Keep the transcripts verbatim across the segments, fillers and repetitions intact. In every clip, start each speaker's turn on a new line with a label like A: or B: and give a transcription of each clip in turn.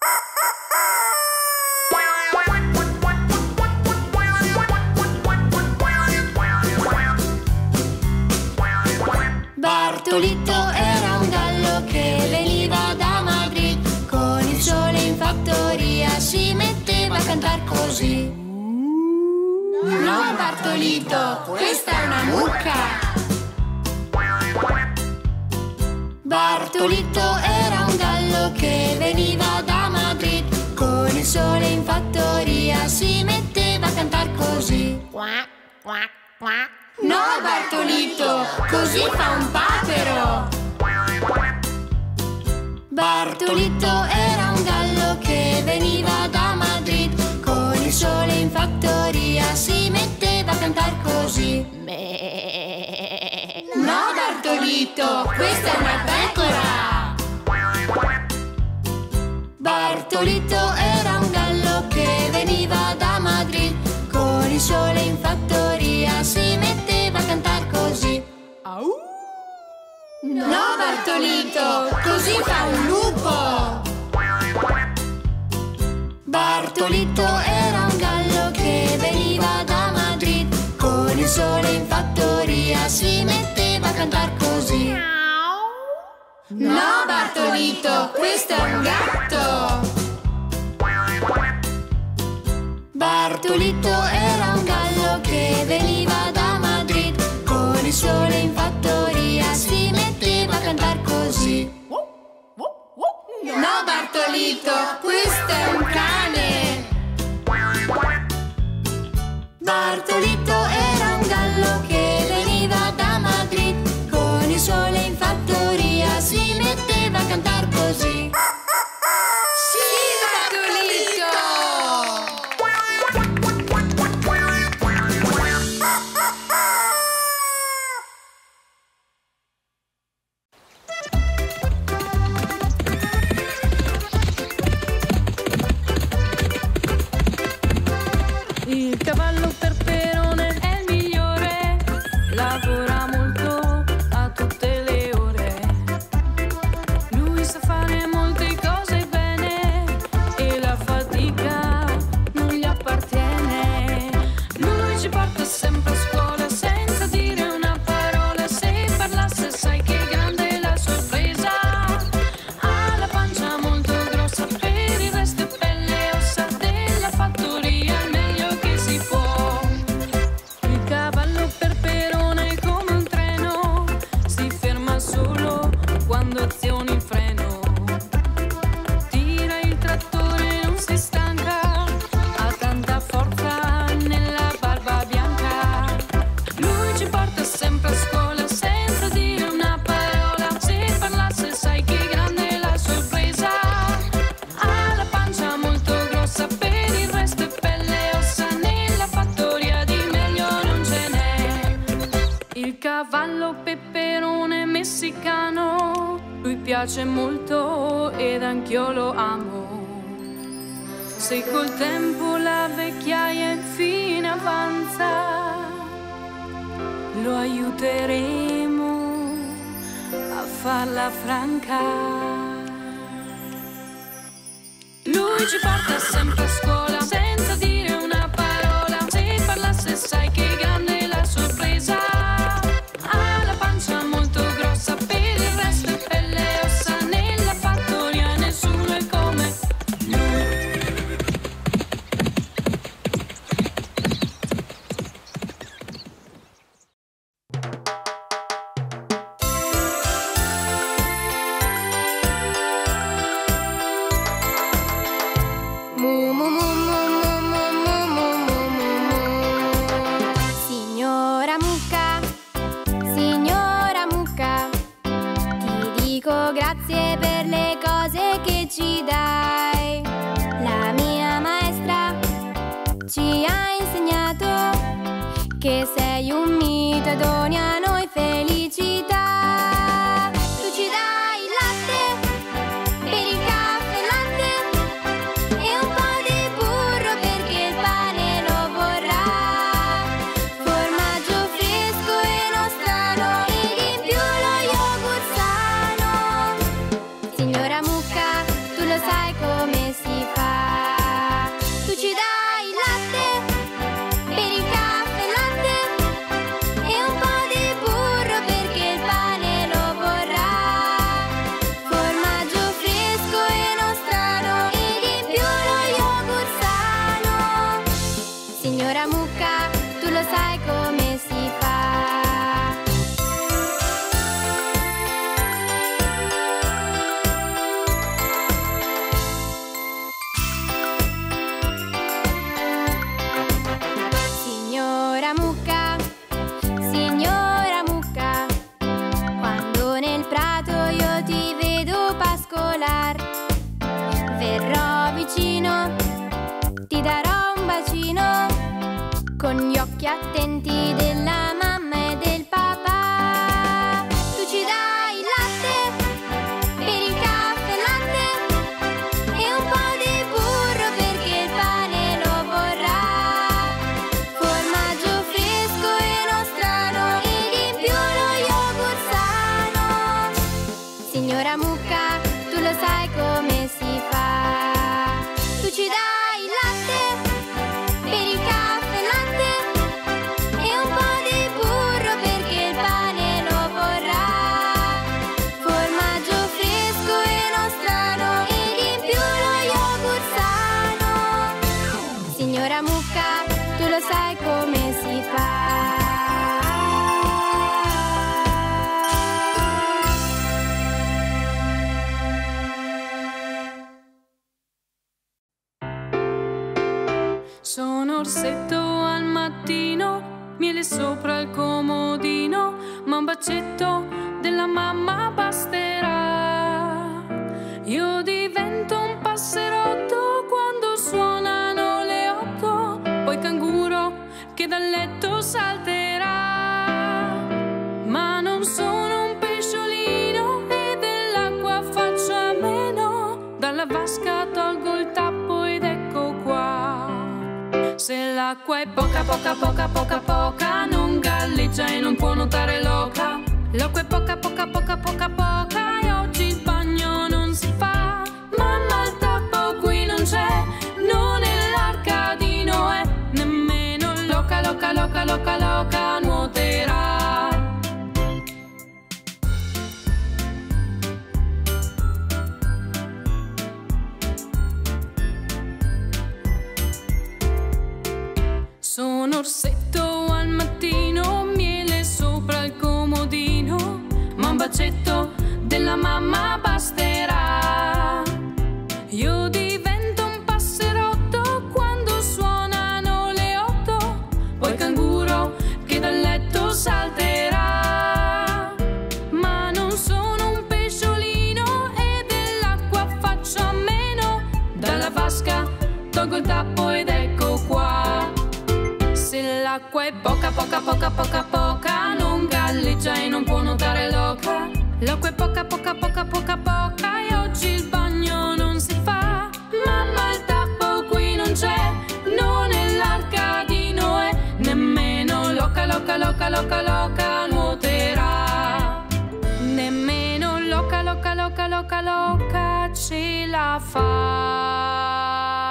A: Bartolito era un gallo che veniva da Madrid. Con il sole in fattoria si metteva a cantar così. No, Bartolito, questa è una mucca. Bartolito era un gallo che veniva da Madrid. Con il sole in fattoria si metteva a cantar così. No, Bartolito, così fa un papero. Bartolito era un gallo che veniva da Madrid. Con il sole in fattoria si metteva a cantar così. No, Bartolito, questa è una pecora. Bartolito era un gallo che veniva da Madrid. Con il sole in fattoria si metteva a cantar così. No, Bartolito, così fa un lupo. Bartolito era un gallo che veniva da Madrid. Con il sole in fattoria si metteva a cantar così. No, Bartolito, questo è un gatto. Bartolito era un gallo che veniva da Madrid. Con il sole in fattoria si metteva a cantar così. No, Bartolito, questo è un cane. Bartolito era un gallo che veniva da Madrid. Con il sole in fattoria si metteva a cantar così. Sì, Bartolito!
B: Il cavallo Perperone è il migliore, lavora molto a tutte le ore. Lui sa fare molte cose bene e la fatica non gli appartiene. Lui ci porta sempre a scuola senza dire una parola. Se parlasse sai che grande è la sorpresa. Ha la pancia molto grossa, per il resto è pelle e ossa. Della fattoria il meglio che si può. Il cavallo Perperone è come un treno, si ferma solo quando azioni il freno. Tira il trattore, non si stanca, ha tanta forza nella barba bianca. Lui ci porta sempre a scuola senza dire una parola. Se parlasse sai che grande è la sorpresa. Ha la pancia molto grossa, per il resto è pelle e ossa. Nella fattoria di meglio non ce n'è. Il cavallo Peperone messicano, lui piace molto ed anch'io lo amo. Se col tempo la vecchiaia infine avanza, lo aiuteremo a farla franca. Lui ci porta sempre a scuola senza dire una parola. Se parlasse sai che grande è la sorpresa. Ha la pancia molto grossa, per il resto è pelle e ossa. Nella fattoria nessuno è come lui.
A: Mu mu
B: Sono orsetto al mattino, miele sopra il comodino, ma un bacetto della mamma basterà. Io divento un passerotto quando suonano le otto, poi canguro che dal letto salterà. Ma non sono un pesciolino e dell'acqua faccio a meno, dalla vasca tolgo il tappo ed ecco qua. Se l'acqua è poca, poca, poca, poca, poca, non galleggia e non può nuotare l'oca. L'acqua è poca, poca, poca, poca, poca e oggi il bagno non si fa. Mamma il tappo qui non c'è, non è l'arca di Noè, nemmeno l'oca, l'oca, l'oca, l'oca, l'oca nuoterà. Sono orsetto al mattino, miele sopra il comodino, ma un bacetto della mamma basterà. Io divento un passerotto quando suonano le otto, poi canguro che dal letto salterà. Ma non sono un pesciolino e dell'acqua faccio a meno, dalla vasca tolgo il tappo ed ecco qua. Se l'acqua è poca, poca, poca, poca, poca, non galleggia e non può nuotare l'oca. L'acqua è poca, poca, poca, poca, poca e oggi il bagno non si fa. Mamma il tappo qui non c'è, non è l'arca di Noè, nemmeno l'oca, l'oca, l'oca, l'oca, l'oca nuoterà. Nemmeno l'oca, l'oca, l'oca, l'oca, l'oca ce la fa.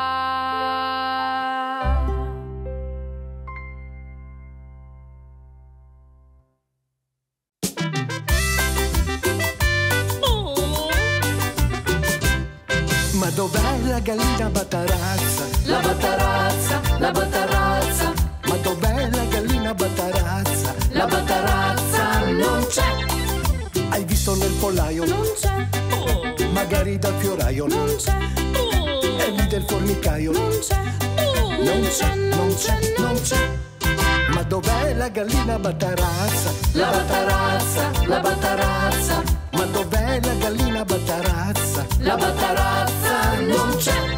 C: Ma dov'è la gallina Batarazza?
A: La Batarazza, la Batarazza.
C: Ma dov'è la gallina Batarazza?
A: La Batarazza non c'è.
C: Hai visto nel pollaio?
B: Non c'è,
C: Magari dal fioraio?
B: non c'è,
C: E lì del formicaio?
B: non c'è,
C: Non c'è, non c'è, non c'è. Ma dov'è la gallina Batarazza?
A: La Batarazza, la Batarazza.
C: Ma dov'è la gallina Batarazza?
A: La Batarazza non c'è.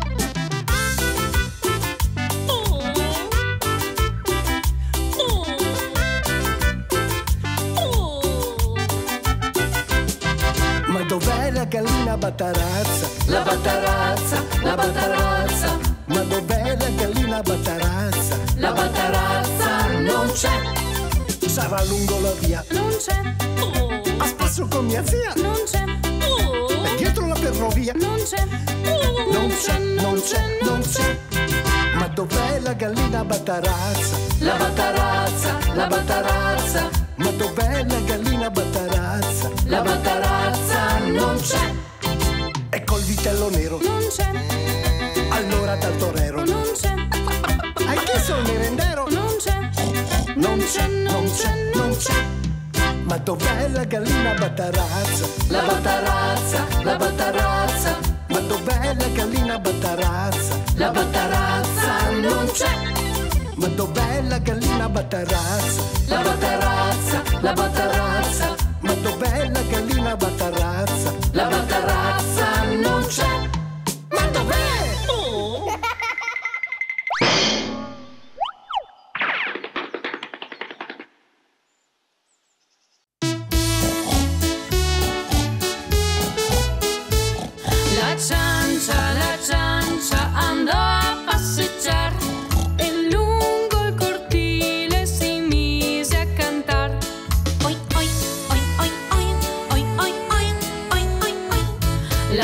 C: Ma dov'è la gallina Batarazza?
A: La Batarazza, la Batarazza.
C: Ma dov'è la gallina Batarazza?
A: La Batarazza non c'è.
C: Sarà lungo la via,
B: non c'è,
C: a spasso con mia zia,
B: non c'è,
C: e dietro la ferrovia.
B: non c'è,
C: Non c'è, non c'è, non c'è. Ma dov'è la gallina Batarazza?
A: La Batarazza, la Batarazza.
C: Ma dov'è la gallina Batarazza?
A: La Batarazza non c'è.
C: E col vitello nero,
B: non c'è,
C: allora dal torero.
B: non c'è,
C: Hai chiesto il merendero?
B: non c'è,
C: Non c'è, non c'è, non c'è. Ma dov'è la gallina Batarazza?
A: La Batarazza, la Batarazza.
C: Ma dov'è la gallina Batarazza?
A: La Batarazza non c'è.
C: Ma dov'è la gallina Batarazza?
A: La Batarazza, la Batarazza.
C: Ma dov'è la gallina Batarazza?
A: La Batarazza non c'è.
C: Ma dov'è?
B: La ciancia, la ciancia andò a passeggiar e lungo il cortile si mise a cantar. Oi, oi, oi, oi, oi, oi, oi, oi, oi, oi, oi.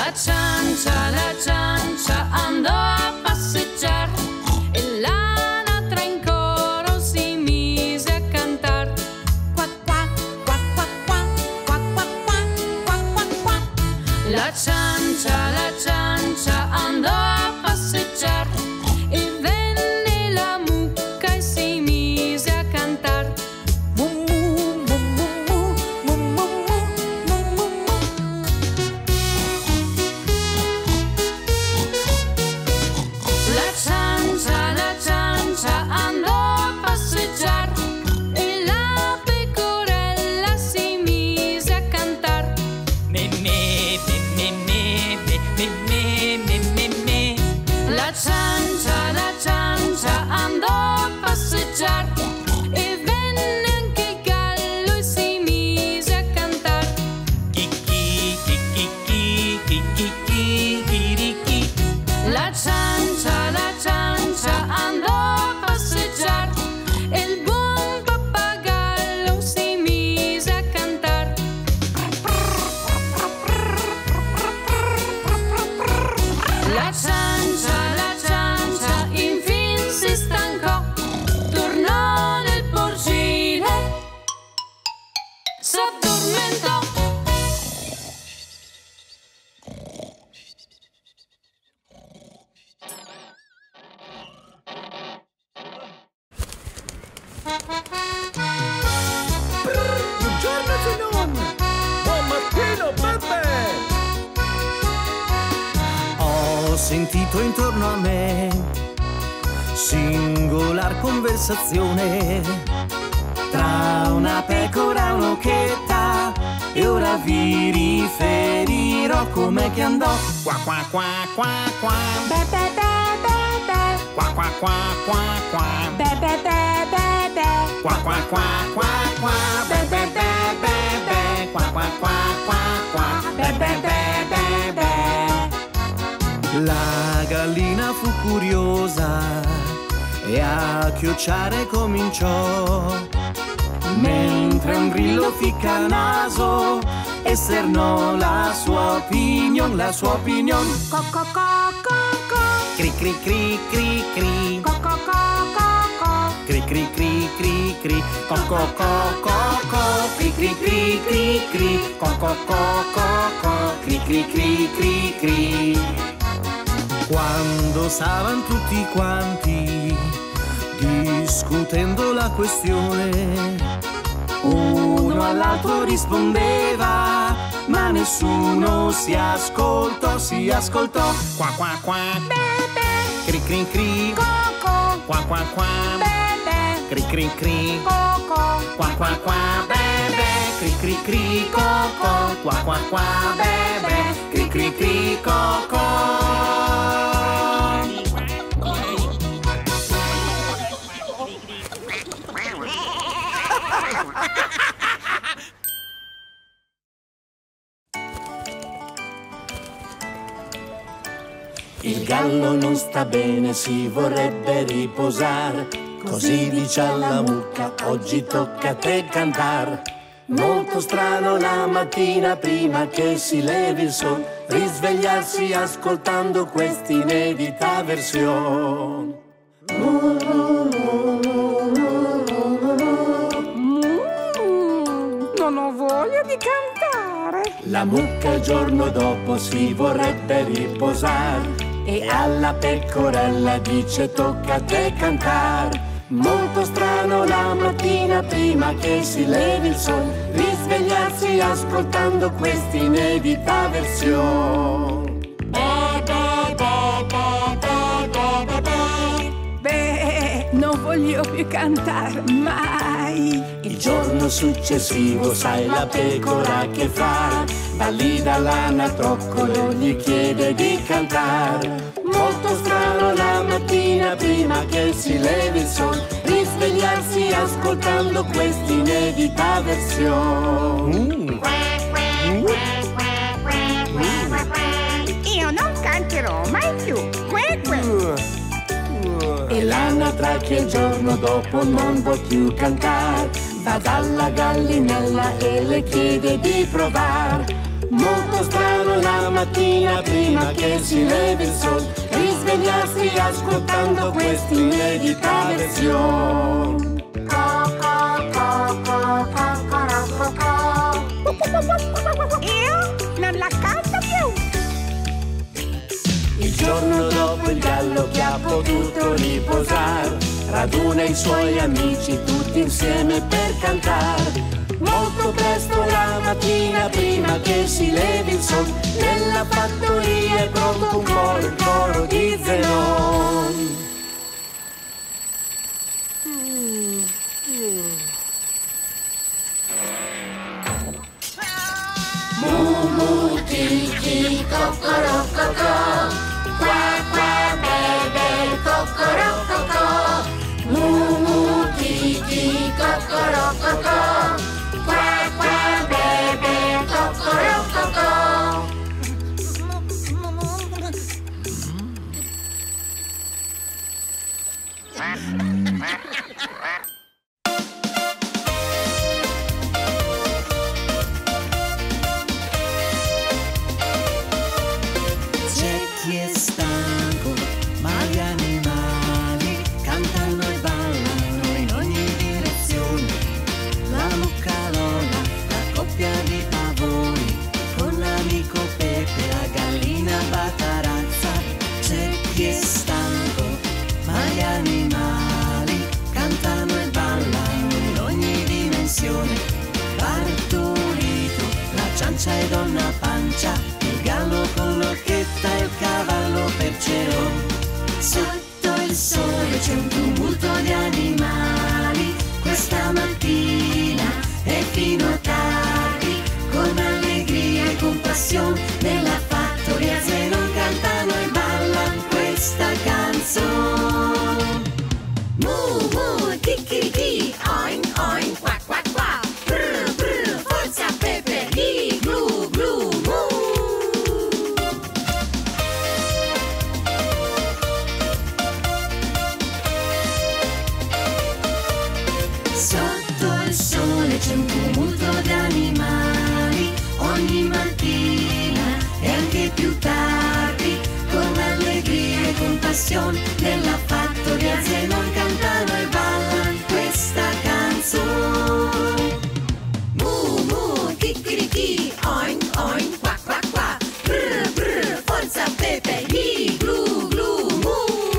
B: La ciancia, la ciancia andò a passeggiar e venne anche il gallo e si mise a cantar.
D: Chi chi chi chi chi chi chi chi chi.
B: La ciancia, la ciancia andò a passeggiar e il buon pappagallo si mise a cantar. La ciancia, la ciancia infin si stancò, tornò nel porcile, s'addormentò.
C: Buongiorno Zenon! Buon mattino Peppe!
E: Ho sentito intorno a me singolar conversazione tra una pecora e un'occhetta, e ora vi riferirò com'è che andò.
D: Qua qua qua qua qua.
A: Be be be be be.
D: Qua qua qua qua qua.
A: Be be be be be.
D: Qua qua qua qua qua. Be be be be be. Qua qua qua qua qua. Be be be be be.
E: La gallina fu curiosa e a chiocciare cominciò, mentre un grillo ficca naso esternò la sua opinion, la sua opinion.
A: Co co co co co.
E: Cri cri cri cri cri.
A: Co co co co co.
E: Cri cri cri cri cri. Co co co co co. Cri cri cri cri cri. Co co co co co. Cri cri cri cri cri. Quando stavano tutti quanti discutendo la questione, uno all'altro rispondeva, ma nessuno si ascoltò, si ascoltò.
D: Qua qua qua.
A: Be be.
E: Cri cri cri.
A: Co co.
D: Qua qua qua.
A: Be be.
E: Cri cri cri.
A: Co co.
D: Qua qua qua. Be be.
E: Cri cri cri co co. Qua qua qua be be. Cri cri cri co co. Il gallo non sta bene, si vorrebbe riposare, così dice alla mucca, oggi tocca a te cantar. Molto strano la mattina prima che si levi il sol, risvegliarsi ascoltando questa inedita versione.
A: Non ho voglia di cantare.
E: La mucca il giorno dopo si vorrebbe riposare e alla pecorella dice tocca a te cantar. Molto strano la mattina prima che si levi il sol, risvegliarsi ascoltando questa inedita versione.
A: Beh, non voglio più cantare mai.
E: Il giorno successivo sai la pecora che fa, va lì dall'anatroccolo, gli chiede di cantare. Molto strano la mattina prima che si levi il sol, risvegliarsi ascoltando questa inedita versione. Mm.
A: Io non canterò mai più. Que, que.
E: E l'anatra che il giorno dopo non vuol più cantare, va dalla gallinella e le chiede di provare. Molto strano la mattina prima che si levi il sol, risvegliarsi ascoltando questa inedita versione.
A: Co, co, co, co, co, co, co, co. Io non la canto più.
E: Il giorno dopo il gallo che ha potuto riposare raduna i suoi amici tutti insieme per cantare. Molto presto la mattina prima che si levi il sol, nella fattoria è pronto un coro, il coro di Zenon.
A: Mu mu ti ti co co ro co co, qua qua be c'è un tumulto di animali ogni mattina e anche più tardi, con allegria e con passione nella fattoria Zenon cantano e ballano questa canzone. Mu mu kikiriki, oink oink, qua qua qua, brr brr, forza Pepe, gli glu glu mu.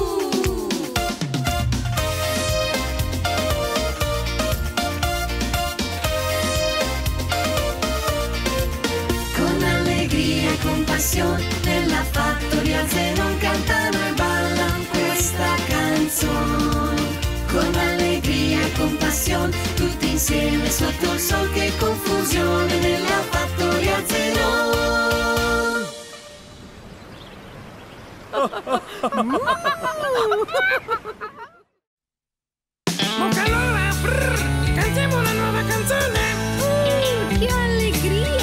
A: Con allegria e con passione nella fattoria Zenon cantano e ballano questa canzone. Con allegria e con passione tutti insieme sotto il sol, che confusione nella fattoria Zenon.
D: Ok, allora, brr, cantiamo una nuova canzone.
B: Uh, che allegria!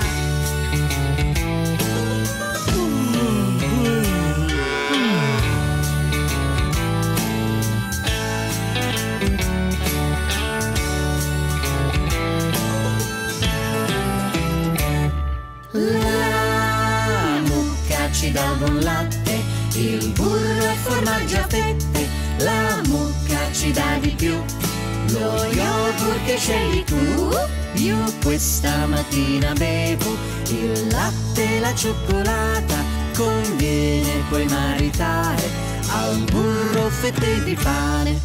A: La mucca ci dà buon latte, il burro e formaggio a fette, la mucca ci dà di più. Lo yogurt che scegli tu, io questa mattina bevo il latte e la cioccolata, conviene poi maritare al burro fette di pane.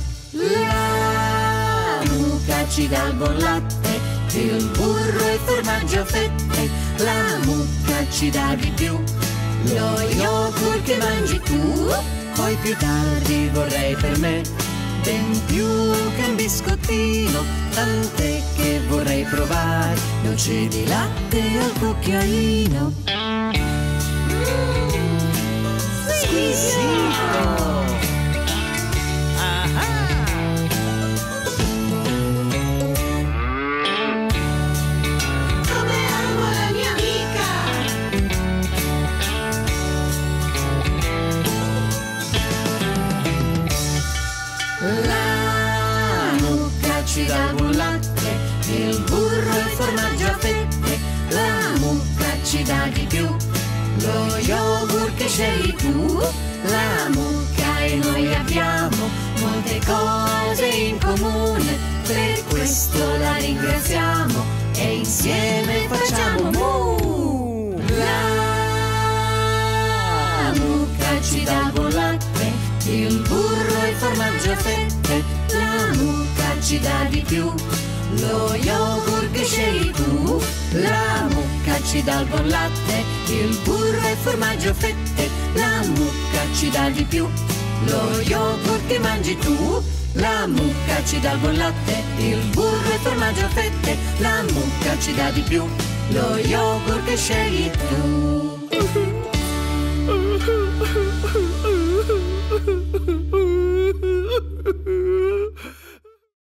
A: La mucca ci dà il buon latte, il burro e formaggio a fette, la mucca ci dà di più. Lo yogurt che mangi tu, poi più tardi vorrei per me ben più che un biscottino, tant'è che vorrei provare dolce di latte al cucchiaino. Squisito! La mucca ci dà il buon latte, il burro e il formaggio a fette, la mucca ci dà di più. Lo yogurt che scegli tu, la mucca e noi abbiamo molte cose in comune, per questo la ringraziamo e insieme facciamo mu. La mucca ci dà il buon latte, il burro e il formaggio a fette, la mucca ci dà di più. Lo yogurt che scegli tu, la mucca ci dà il buon latte, il burro e il formaggio a fette, la mucca ci dà di più. Lo yogurt che mangi tu, la mucca ci dà il buon latte, il burro e il formaggio a fette, la mucca ci dà di più. Lo yogurt che scegli tu.